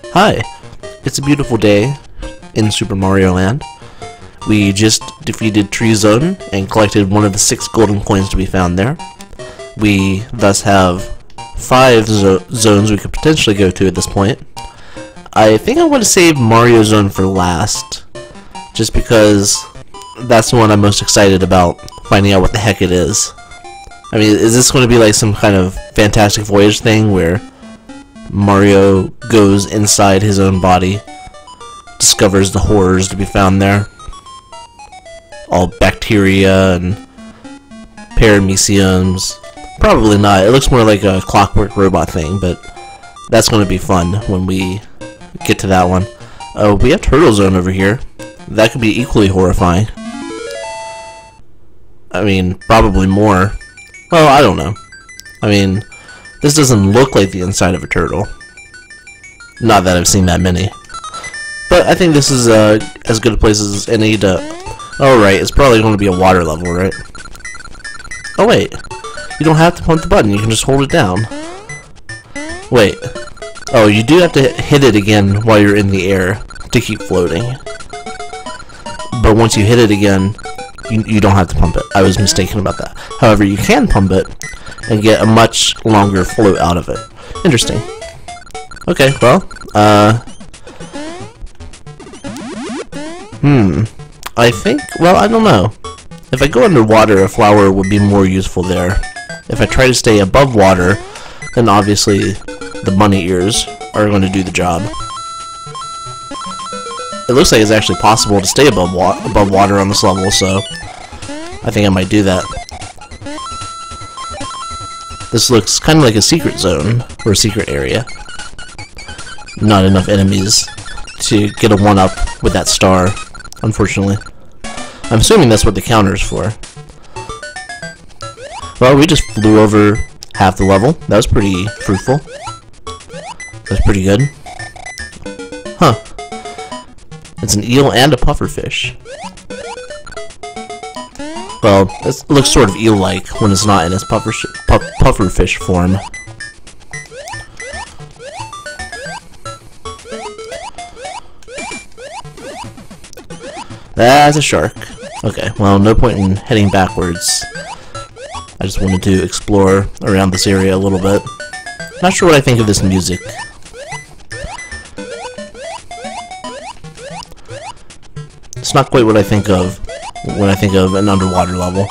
Hi, it's a beautiful day in Super Mario Land. We just defeated Tree Zone and collected one of the 6 golden coins to be found there. We thus have 5 zones we could potentially go to at this point. I think I want to save Mario Zone for last, just because that's the one I'm most excited about finding out what the heck it is. I mean, is this going to be like some kind of Fantastic Voyage thing where Mario goes inside his own body, discovers the horrors to be found there? All bacteria and parameciums. Probably not. It looks more like a Clockwork Robot thing, but that's going to be fun when we get to that one. We have Turtle Zone over here. That could be equally horrifying. I mean, probably more. Well, I don't know. I mean, this doesn't look like the inside of a turtle. Not that I've seen that many. But I think this is as good a place as any to... Oh, right, it's probably going to be a water level, right? Oh, wait. You don't have to pump the button, you can just hold it down. Wait. Oh, you do have to hit it again while you're in the air to keep floating. But once you hit it again, you don't have to pump it. I was mistaken about that. However, you can pump it and get a much longer float out of it. Interesting. Okay, well, I think, well, I don't know. If I go underwater, a flower would be more useful there. If I try to stay above water, then obviously the bunny ears are going to do the job. It looks like it's actually possible to stay above water on this level, so I think I might do that. This looks kind of like a secret zone, or a secret area. Not enough enemies to get a 1-up with that star, unfortunately. I'm assuming that's what the counter's for. Well, we just flew over half the level. That was pretty fruitful. That's pretty good. Huh. It's an eel and a pufferfish. Well, it looks sort of eel-like when it's not in its pufferfish form. That's a shark. Okay, well, no point in heading backwards. I just wanted to explore around this area a little bit. Not sure what I think of this music. It's not quite what I think of when I think of an underwater level.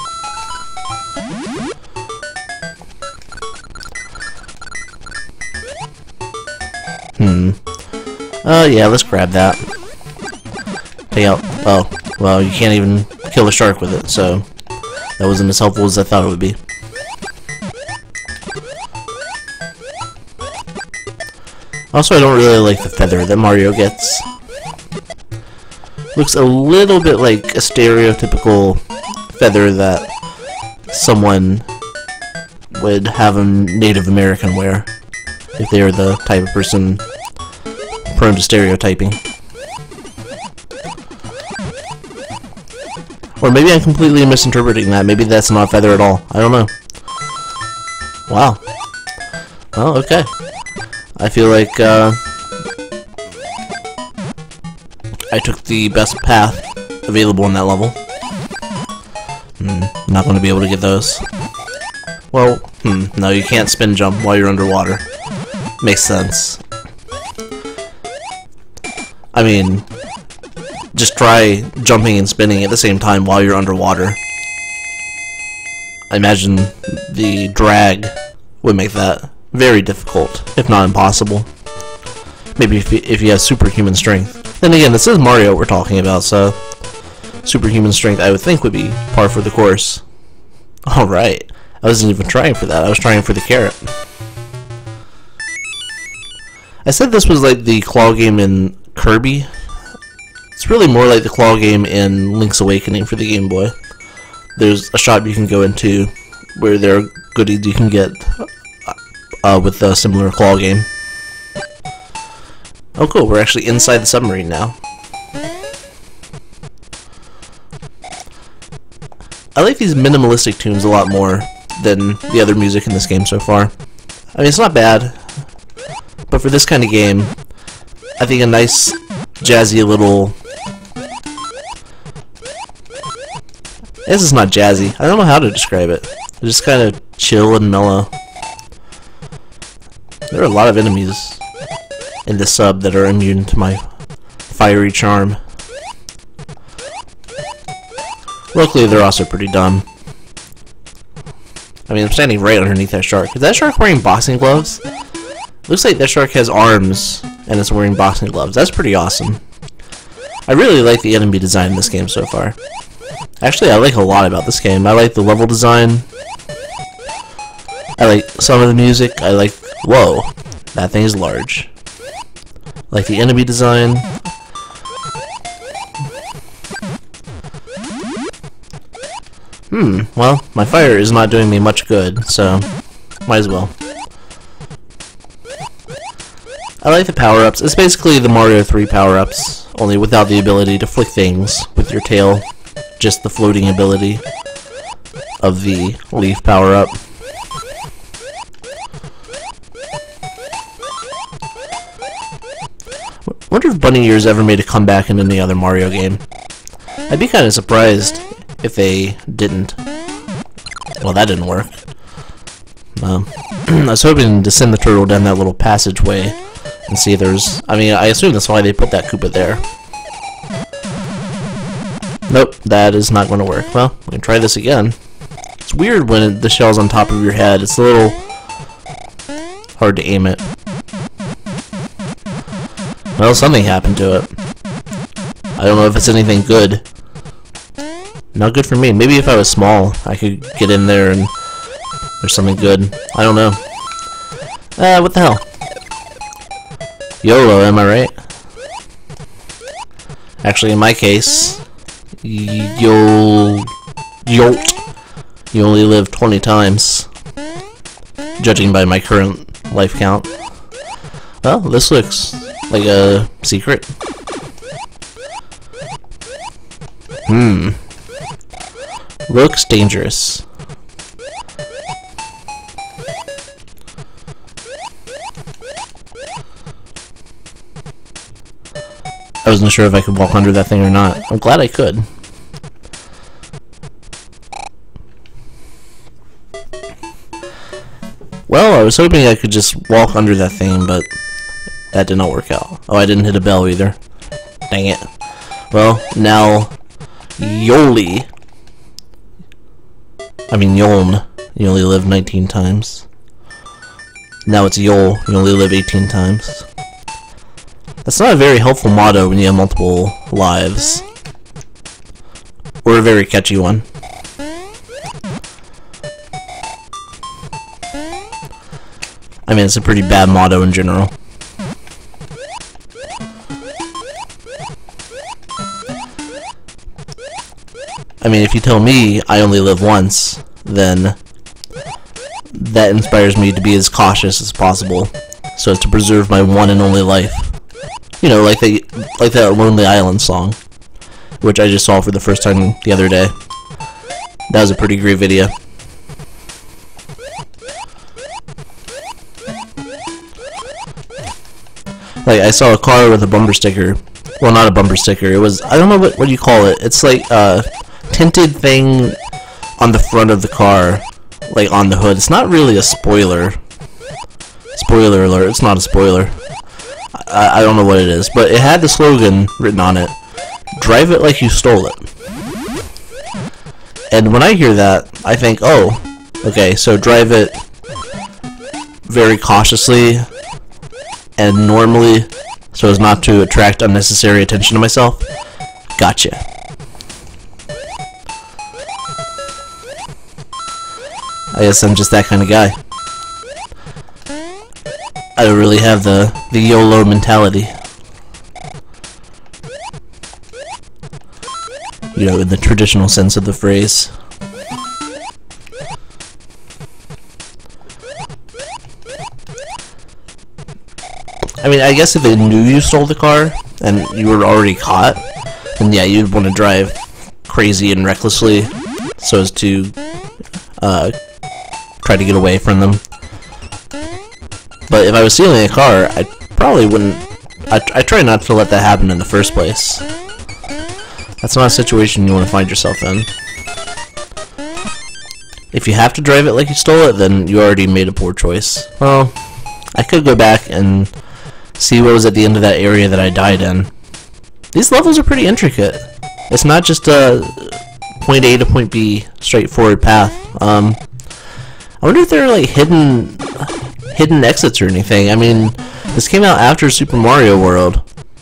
Yeah, let's grab that. Take out... Oh, well, you can't even kill a shark with it, so that wasn't as helpful as I thought it would be. Also, I don't really like the feather that Mario gets. Looks a little bit like a stereotypical feather that someone would have a Native American wear if they are the type of person prone to stereotyping. Or maybe I'm completely misinterpreting that. Maybe that's not a feather at all. I don't know. Wow. Well, okay. I feel like I took the best path available in that level. Not going to be able to get those. Well, no, you can't spin jump while you're underwater. Makes sense. I mean, just try jumping and spinning at the same time while you're underwater. I imagine the drag would make that very difficult, if not impossible. Maybe if you have superhuman strength. Then again, this is Mario we're talking about, so superhuman strength I would think would be par for the course. Alright, I wasn't even trying for that, I was trying for the carrot. I said this was like the claw game in Kirby. It's really more like the claw game in Link's Awakening for the Game Boy. There's a shop you can go into where there are goodies you can get with a similar claw game. Oh cool, we're actually inside the submarine now. I like these minimalistic tunes a lot more than the other music in this game so far. I mean, it's not bad, but for this kind of game, I think a nice, jazzy little... This is not jazzy. I don't know how to describe it. It's just kind of chill and mellow. There are a lot of enemies in this sub that are immune to my fiery charm. Luckily, they're also pretty dumb. I mean, I'm standing right underneath that shark. Is that shark wearing boxing gloves? Looks like that shark has arms and it's wearing boxing gloves. That's pretty awesome. I really like the enemy design in this game so far. Actually, I like a lot about this game. I like the level design. I like some of the music. I like... Whoa, that thing is large. I like the enemy design. Well, my fire is not doing me much good, so might as well. I like the power-ups. It's basically the Mario 3 power-ups, only without the ability to flick things with your tail. Just the floating ability of the leaf power-up. Wonder if Bunny Ears ever made a comeback in any other Mario game. I'd be kind of surprised if they didn't. Well, that didn't work. I was hoping to send the turtle down that little passageway and see if there's... I mean, I assume that's why they put that Koopa there. Nope, that is not going to work. Well, we can try this again. It's weird when the shell's on top of your head. It's a little hard to aim it. Well, something happened to it. I don't know if it's anything good. Not good for me. Maybe if I was small, I could get in there and there's something good. I don't know. What the hell? YOLO, am I right? Actually, in my case, YOLT. You only live 20 times, judging by my current life count. Well, this looks like a secret. Looks dangerous. I wasn't sure if I could walk under that thing or not. I'm glad I could. Well, I was hoping I could just walk under that thing, but that did not work out. Oh, I didn't hit a bell either. Dang it. Well, now, Yoli. I mean, Yoln. You only live 19 times. Now it's Yol. You only live 18 times. That's not a very helpful motto when you have multiple lives. Or a very catchy one. I mean, it's a pretty bad motto in general. I mean, if you tell me I only live once, then that inspires me to be as cautious as possible, so as to preserve my one and only life. You know, like that Lonely Island song, which I just saw for the first time the other day. That was a pretty great video. Like, I saw a car with a bumper sticker. Well, not a bumper sticker. It was, I don't know what you call it. It's like a tinted thing on the front of the car, like on the hood. It's not really a spoiler. Spoiler alert, it's not a spoiler. I don't know what it is, but it had the slogan written on it. Drive it like you stole it. And when I hear that, I think, oh, okay, so drive it very cautiously and normally, so as not to attract unnecessary attention to myself. Gotcha. I guess I'm just that kind of guy. I don't really have the YOLO mentality. You know, in the traditional sense of the phrase. I mean, I guess if they knew you stole the car, and you were already caught, then yeah, you'd want to drive crazy and recklessly, so as to, try to get away from them. But if I was stealing a car, I probably wouldn't I try not to let that happen in the first place. That's not a situation you want to find yourself in. If you have to drive it like you stole it, then you already made a poor choice. Well, I could go back and see what was at the end of that area that I died in. These levels are pretty intricate. It's not just a point A to point B straightforward path. I wonder if there are like hidden exits or anything. I mean, this came out after Super Mario World,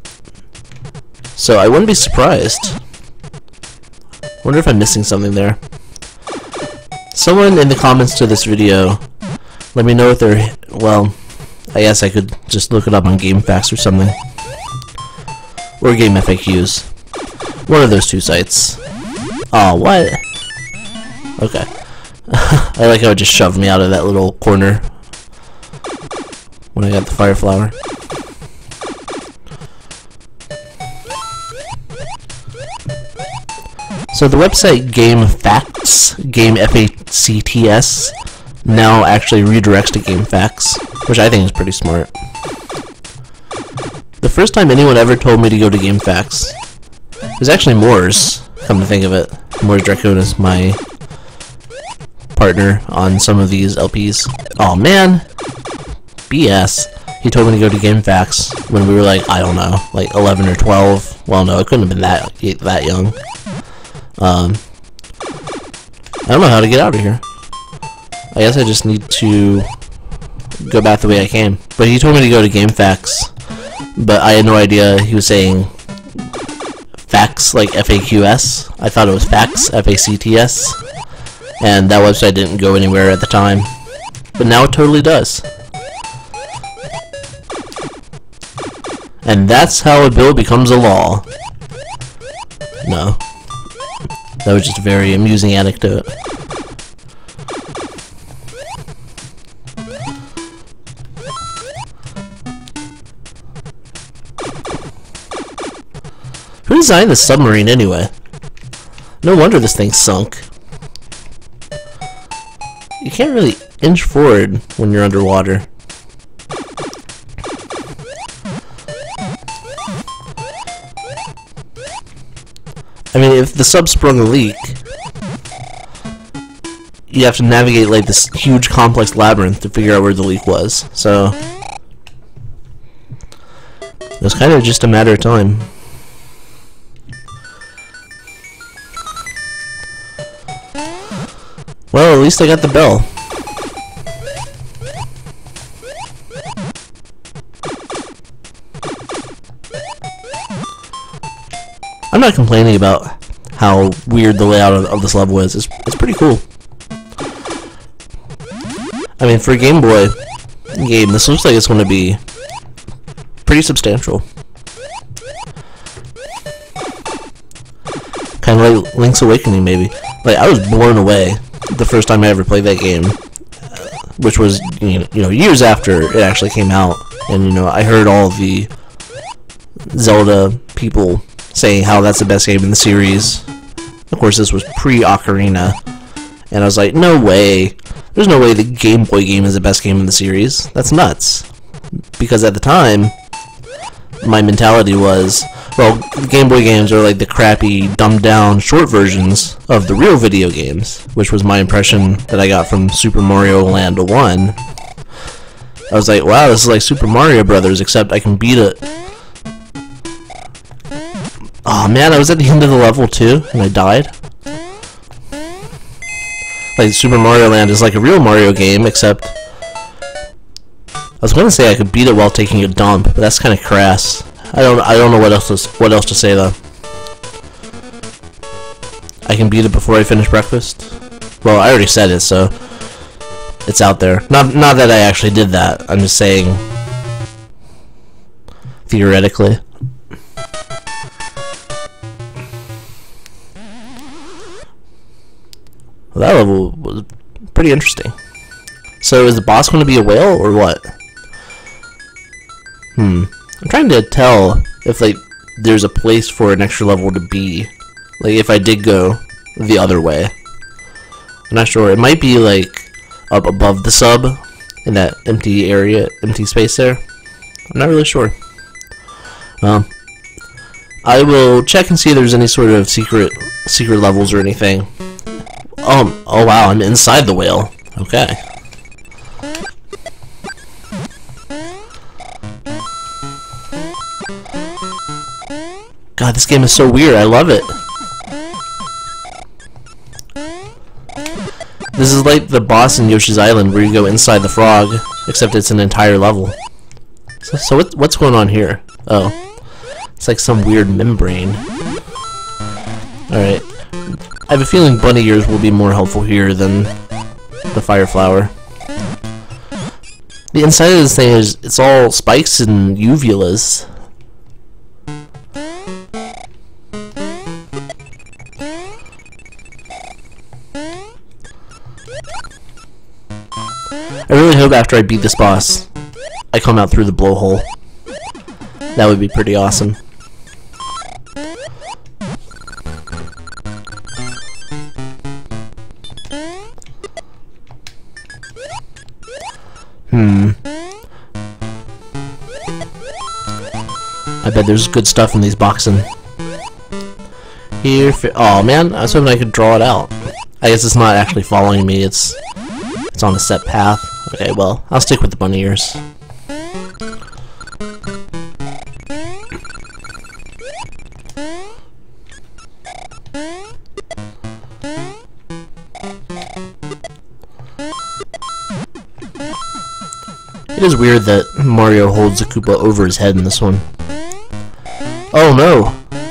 so I wouldn't be surprised. Wonder if I'm missing something there. Someone in the comments to this video, let me know if they're, well, I guess I could just look it up on GameFAQs or something. Or GameFAQs. One of those two sites. Oh, what? Okay. I like how it just shoved me out of that little corner when I got the fire flower. So the website GameFAQs, GameFAQs, now actually redirects to GameFAQs, which I think is pretty smart. The first time anyone ever told me to go to GameFAQs was actually Moors, come to think of it. Moors Dracon is my partner on some of these LPs. Oh man! BS. He told me to go to GameFAQs when we were like, I don't know, like 11 or 12. Well, no, it couldn't have been that young. I don't know how to get out of here. I guess I just need to go back the way I came. But he told me to go to GameFAQs, but I had no idea he was saying facts like FAQS. I thought it was facts, FACTS, and that website didn't go anywhere at the time. But now it totally does. And that's how a bill becomes a law. No. That was just a very amusing anecdote. Who designed this submarine anyway? No wonder this thing sunk. You can't really inch forward when you're underwater. I mean, if the sub sprung a leak, you have to navigate like this huge complex labyrinth to figure out where the leak was. So it was kind of just a matter of time. Well, at least I got the bell. I'm not complaining about how weird the layout of this level is. It's pretty cool. I mean, for a Game Boy game, this looks like it's going to be pretty substantial. Kind of like Link's Awakening, maybe. Like, I was blown away the first time I ever played that game, which was, you know, years after it actually came out. And, you know, I heard all the Zelda people saying how that's the best game in the series. Of course, this was pre-Ocarina, and I was like, no way. There's no way the Game Boy game is the best game in the series. That's nuts. Because at the time, my mentality was, well, Game Boy games are like the crappy, dumbed-down, short versions of the real video games, which was my impression that I got from Super Mario Land 1. I was like, wow, this is like Super Mario Brothers, except I can beat it. Oh man, I was at the end of the level too, and I died. Like, Super Mario Land is like a real Mario game, except I was gonna say I could beat it while taking a dump, but that's kind of crass. I don't know what else to say though. I can beat it before I finish breakfast. Well, I already said it, so it's out there. Not that I actually did that. I'm just saying theoretically. Well, that level was pretty interesting. So is the boss going to be a whale or what? I'm trying to tell if like there's a place for an extra level to be. Like if I did go the other way. I'm not sure. It might be like up above the sub in that empty area, empty space there. I'm not really sure. I will check and see if there's any sort of secret levels or anything. Oh wow, I'm inside the whale. Okay. God, this game is so weird. I love it. This is like the boss in Yoshi's Island where you go inside the frog, except it's an entire level. So what's going on here? Oh. It's like some weird membrane. Alright. I have a feeling bunny ears will be more helpful here than the fire flower. The inside of this thing is, it's all spikes and uvulas. I really hope after I beat this boss, I come out through the blowhole. That would be pretty awesome. I bet there's good stuff in these boxing. Here, oh man, I was hoping I could draw it out. I guess it's not actually following me, it's on a set path. Okay, well, I'll stick with the bunny ears. It is weird that Mario holds a Koopa over his head in this one. Oh no!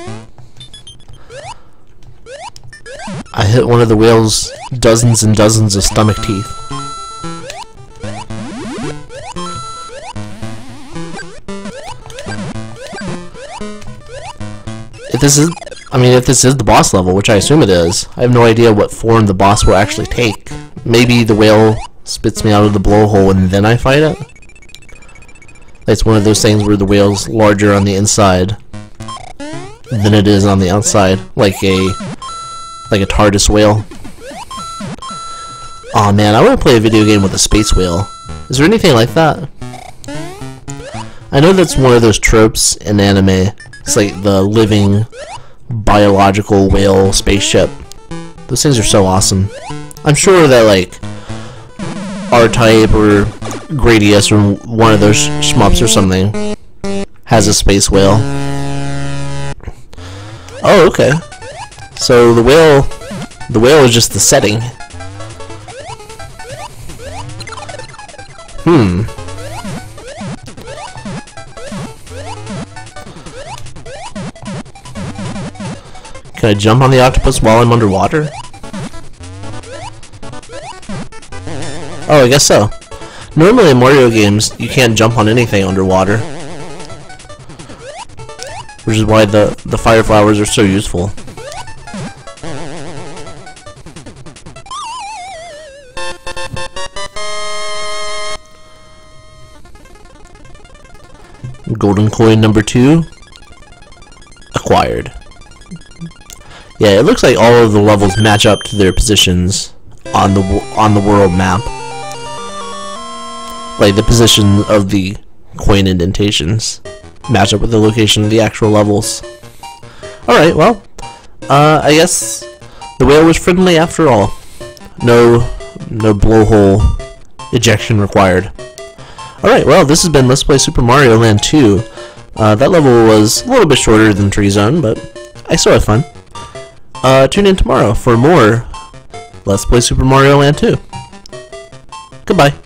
I hit one of the whale's dozens and dozens of stomach teeth. If this is the boss level, which I assume it is, I have no idea what form the boss will actually take. Maybe the whale spits me out of the blowhole and then I fight it? It's one of those things where the whale's larger on the inside than it is on the outside, like a TARDIS whale. Aw man, I want to play a video game with a space whale. Is there anything like that? I know that's one of those tropes in anime. It's like the living biological whale spaceship. Those things are so awesome. I'm sure that like R-Type or Gradius or one of those shmups or something has a space whale. Oh, okay. So the whale is just the setting. Can I jump on the octopus while I'm underwater? Oh, I guess so. Normally in Mario games, you can't jump on anything underwater. Which is why the fire flowers are so useful. Golden coin number 2 acquired. Yeah, it looks like all of the levels match up to their positions on the world map. Like the position of the coin indentations match up with the location of the actual levels. Alright, well, I guess the whale was friendly after all. No blowhole ejection required. Alright, well, this has been Let's Play Super Mario Land 2. That level was a little bit shorter than Tree Zone, but I still had fun. Tune in tomorrow for more Let's Play Super Mario Land 2. Goodbye.